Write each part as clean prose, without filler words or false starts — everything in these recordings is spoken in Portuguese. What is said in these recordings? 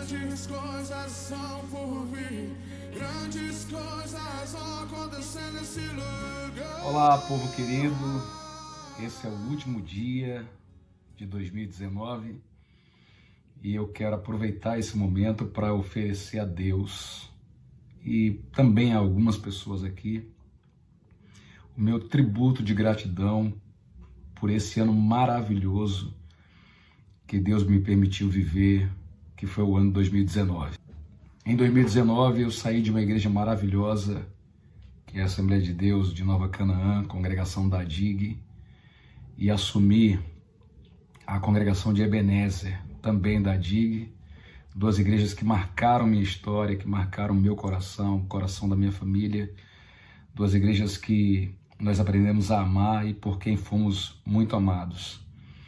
Grandes coisas são por vir, grandes coisas vão acontecer nesse lugar. Olá, povo querido, esse é o último dia de 2019 e eu quero aproveitar esse momento para oferecer a Deus e também a algumas pessoas aqui o meu tributo de gratidão por esse ano maravilhoso que Deus me permitiu viver, que foi o ano 2019. Em 2019 eu saí de uma igreja maravilhosa, que é a Assembleia de Deus de Nova Canaã, congregação da DIG, e assumi a congregação de Ebenezer, também da DIG, duas igrejas que marcaram minha história, que marcaram meu coração, o coração da minha família, duas igrejas que nós aprendemos a amar e por quem fomos muito amados.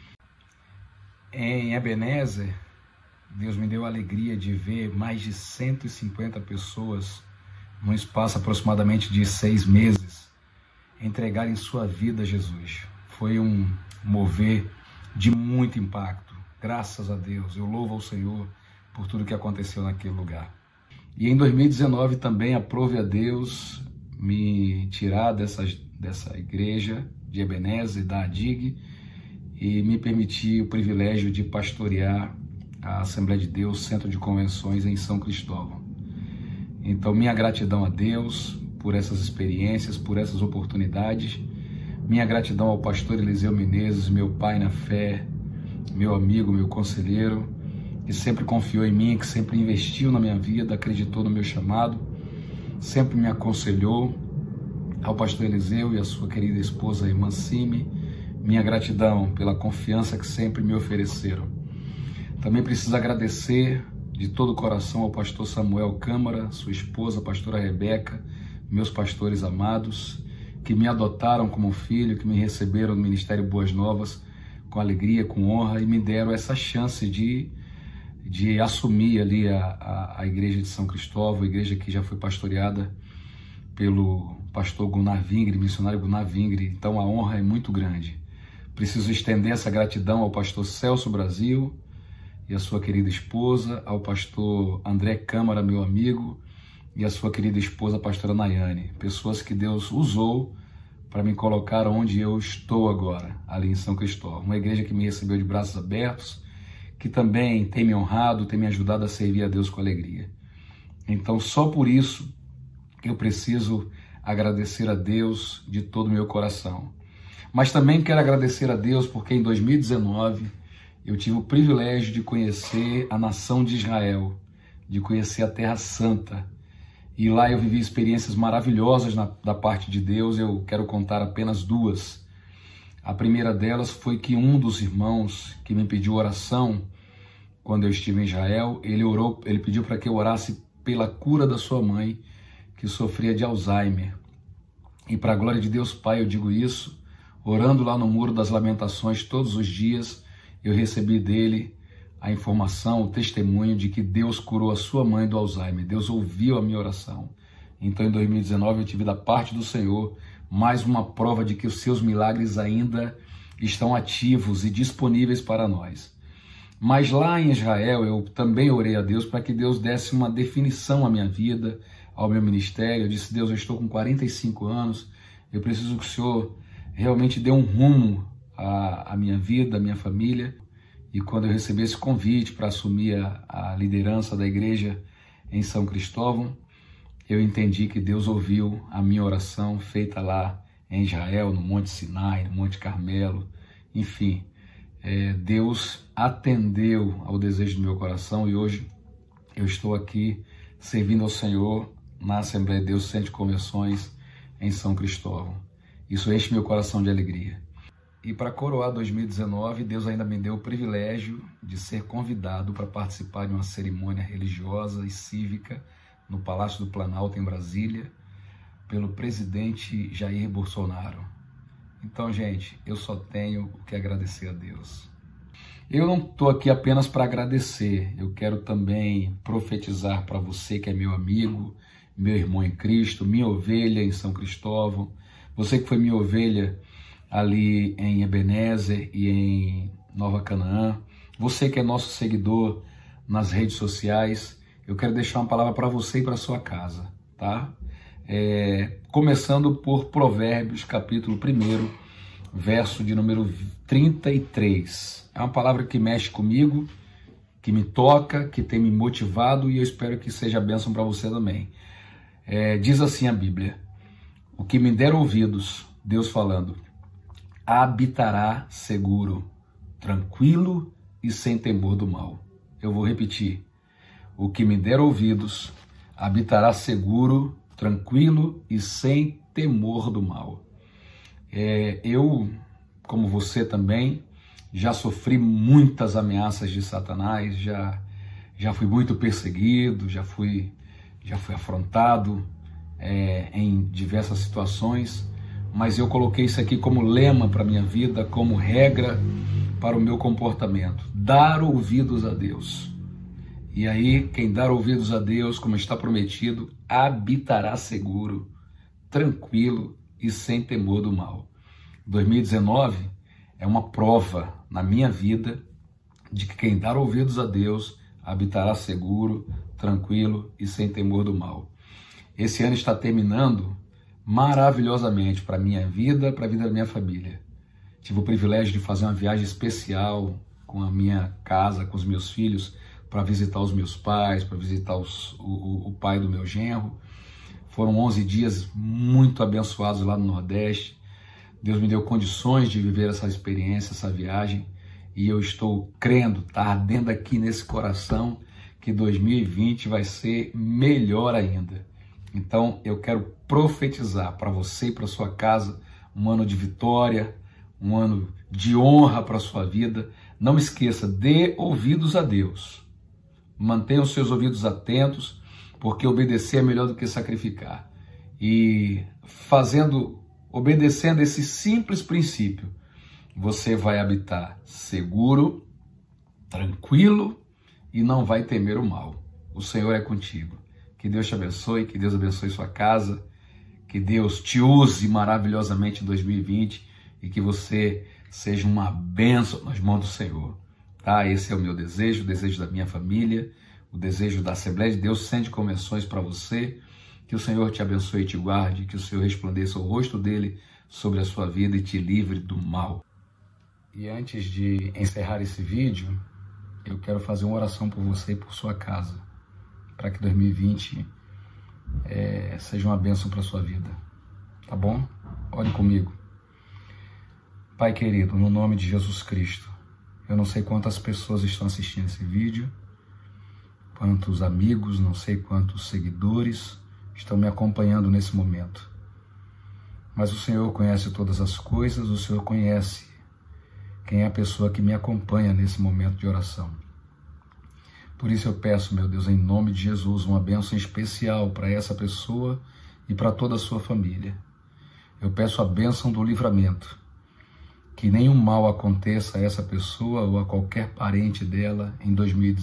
Em Ebenezer, Deus me deu a alegria de ver mais de 150 pessoas, num espaço aproximadamente de 6 meses, entregarem sua vida a Jesus. Foi um mover de muito impacto. Graças a Deus, eu louvo ao Senhor por tudo que aconteceu naquele lugar. E em 2019 também aprove a Deus me tirar dessa igreja de Ebenezer, da ADIG, e me permitir o privilégio de pastorear a Assembleia de Deus, Centro de Convenções em São Cristóvão. Então, minha gratidão a Deus por essas experiências, por essas oportunidades, minha gratidão ao pastor Eliseu Menezes, meu pai na fé, meu amigo, meu conselheiro, que sempre confiou em mim, que sempre investiu na minha vida, acreditou no meu chamado, sempre me aconselhou, ao pastor Eliseu e a sua querida esposa, a irmã Simi, minha gratidão pela confiança que sempre me ofereceram. Também preciso agradecer de todo o coração ao pastor Samuel Câmara, sua esposa, a pastora Rebeca, meus pastores amados, que me adotaram como filho, que me receberam no Ministério Boas Novas com alegria, com honra, e me deram essa chance de assumir ali a igreja de São Cristóvão, a igreja que já foi pastoreada pelo pastor Gunnar Vingre, missionário Gunnar Vingre. Então a honra é muito grande. Preciso estender essa gratidão ao pastor Celso Brasil e a sua querida esposa, ao pastor André Câmara, meu amigo, e a sua querida esposa, a pastora Nayane, pessoas que Deus usou para me colocar onde eu estou agora, ali em São Cristóvão. Uma igreja que me recebeu de braços abertos, que também tem me honrado, tem me ajudado a servir a Deus com alegria. Então, só por isso, eu preciso agradecer a Deus de todo o meu coração. Mas também quero agradecer a Deus porque em 2019 eu tive o privilégio de conhecer a nação de Israel, de conhecer a Terra Santa. E lá eu vivi experiências maravilhosas da parte de Deus. Eu quero contar apenas duas. A primeira delas foi que um dos irmãos que me pediu oração quando eu estive em Israel, ele pediu para que eu orasse pela cura da sua mãe, que sofria de Alzheimer. E para a glória de Deus Pai eu digo isso, orando lá no Muro das Lamentações todos os dias, eu recebi dele a informação, o testemunho de que Deus curou a sua mãe do Alzheimer. Deus ouviu a minha oração. Então, em 2019, eu tive da parte do Senhor mais uma prova de que os seus milagres ainda estão ativos e disponíveis para nós. Mas lá em Israel, eu também orei a Deus para que Deus desse uma definição à minha vida, ao meu ministério. Eu disse: Deus, eu estou com 45 anos, eu preciso que o Senhor realmente dê um rumo à minha vida, à minha família. E quando eu recebi esse convite para assumir a liderança da igreja em São Cristóvão, eu entendi que Deus ouviu a minha oração feita lá em Israel, no Monte Sinai, no Monte Carmelo, enfim. Deus atendeu ao desejo do meu coração e hoje eu estou aqui servindo ao Senhor na Assembleia de Deus, Centro de Convenções em São Cristóvão. Isso enche meu coração de alegria. E para coroar 2019, Deus ainda me deu o privilégio de ser convidado para participar de uma cerimônia religiosa e cívica no Palácio do Planalto, em Brasília, pelo presidente Jair Bolsonaro. Então, gente, eu só tenho o que agradecer a Deus. Eu não estou aqui apenas para agradecer, eu quero também profetizar para você que é meu amigo, meu irmão em Cristo, minha ovelha em São Cristóvão, você que foi minha ovelha ali em Ebenezer e em Nova Canaã, você que é nosso seguidor nas redes sociais. Eu quero deixar uma palavra para você e para sua casa, tá? Começando por Provérbios, capítulo 1, verso de número 33. É uma palavra que mexe comigo, que me toca, que tem me motivado e eu espero que seja bênção para você também. Diz assim a Bíblia: o que me der ouvidos, Deus falando, habitará seguro, tranquilo e sem temor do mal. Eu vou repetir. O que me der ouvidos, habitará seguro, tranquilo e sem temor do mal. Eu, como você também, já sofri muitas ameaças de Satanás, já fui muito perseguido, já fui afrontado em diversas situações, mas eu coloquei isso aqui como lema para a minha vida, como regra para o meu comportamento: dar ouvidos a Deus. E aí, quem dar ouvidos a Deus, como está prometido, habitará seguro, tranquilo e sem temor do mal. 2019 é uma prova na minha vida de que quem dar ouvidos a Deus habitará seguro, tranquilo e sem temor do mal. Esse ano está terminando maravilhosamente para a minha vida, para a vida da minha família. Tive o privilégio de fazer uma viagem especial com a minha casa, com os meus filhos, para visitar os meus pais, para visitar o pai do meu genro. Foram 11 dias muito abençoados lá no Nordeste. Deus me deu condições de viver essa experiência, essa viagem, e eu estou crendo, está ardendo aqui nesse coração, que 2020 vai ser melhor ainda. Então eu quero profetizar para você e para sua casa um ano de vitória, um ano de honra para a sua vida. Não esqueça, dê ouvidos a Deus. Mantenha os seus ouvidos atentos, porque obedecer é melhor do que sacrificar. E obedecendo esse simples princípio, você vai habitar seguro, tranquilo e não vai temer o mal. O Senhor é contigo. Que Deus te abençoe, que Deus abençoe sua casa, que Deus te use maravilhosamente em 2020 e que você seja uma bênção nas mãos do Senhor. Tá? Esse é o meu desejo, o desejo da minha família, o desejo da Assembleia de Deus, sende convenções para você. Que o Senhor te abençoe e te guarde, que o Senhor resplandeça o rosto dele sobre a sua vida e te livre do mal. E antes de encerrar esse vídeo, eu quero fazer uma oração por você e por sua casa, para que 2020 seja uma bênção para a sua vida. Tá bom? Ore comigo. Pai querido, no nome de Jesus Cristo, eu não sei quantas pessoas estão assistindo esse vídeo, quantos amigos, não sei quantos seguidores estão me acompanhando nesse momento. Mas o Senhor conhece todas as coisas, o Senhor conhece quem é a pessoa que me acompanha nesse momento de oração. Por isso eu peço, meu Deus, em nome de Jesus, uma bênção especial para essa pessoa e para toda a sua família. Eu peço a bênção do livramento, que nenhum mal aconteça a essa pessoa ou a qualquer parente dela em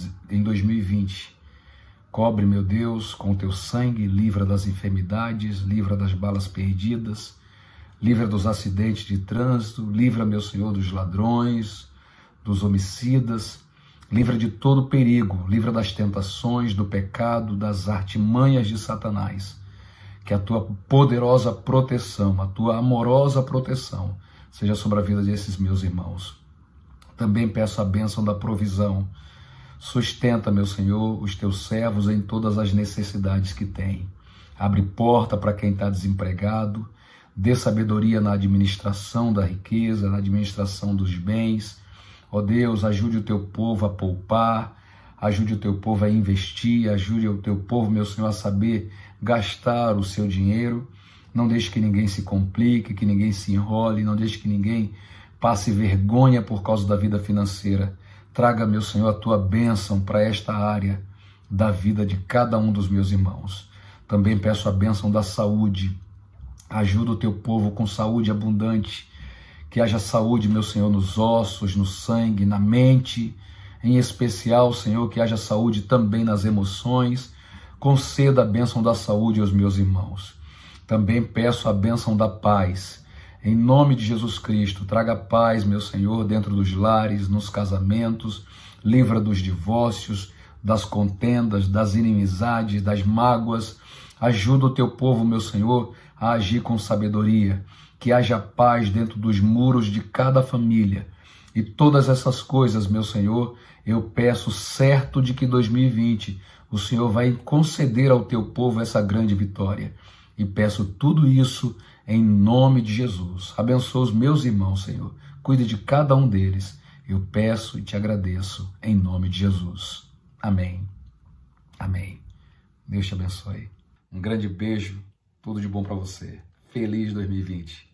2020. Cobre, meu Deus, com o teu sangue, livra das enfermidades, livra das balas perdidas, livra dos acidentes de trânsito, livra, meu Senhor, dos ladrões, dos homicidas, livra de todo perigo, livra das tentações, do pecado, das artimanhas de Satanás. Que a tua poderosa proteção, a tua amorosa proteção seja sobre a vida desses meus irmãos. Também peço a bênção da provisão. Sustenta, meu Senhor, os teus servos em todas as necessidades que têm. Abre porta para quem está desempregado. Dê sabedoria na administração da riqueza, na administração dos bens. Ó Deus, ajude o teu povo a poupar, ajude o teu povo a investir, ajude o teu povo, meu Senhor, a saber gastar o seu dinheiro. Não deixe que ninguém se complique, que ninguém se enrole, não deixe que ninguém passe vergonha por causa da vida financeira. Traga, meu Senhor, a tua bênção para esta área da vida de cada um dos meus irmãos. Também peço a bênção da saúde. Ajuda o teu povo com saúde abundante. Que haja saúde, meu Senhor, nos ossos, no sangue, na mente. Em especial, Senhor, que haja saúde também nas emoções. Conceda a bênção da saúde aos meus irmãos. Também peço a bênção da paz. Em nome de Jesus Cristo, traga paz, meu Senhor, dentro dos lares, nos casamentos, livra dos divórcios, das contendas, das inimizades, das mágoas. Ajuda o teu povo, meu Senhor, a agir com sabedoria, que haja paz dentro dos muros de cada família. E todas essas coisas, meu Senhor, eu peço certo de que 2020 o Senhor vai conceder ao teu povo essa grande vitória. E peço tudo isso em nome de Jesus. Abençoa os meus irmãos, Senhor. Cuide de cada um deles. Eu peço e te agradeço em nome de Jesus. Amém. Amém. Deus te abençoe. Um grande beijo. Tudo de bom para você. Feliz 2020.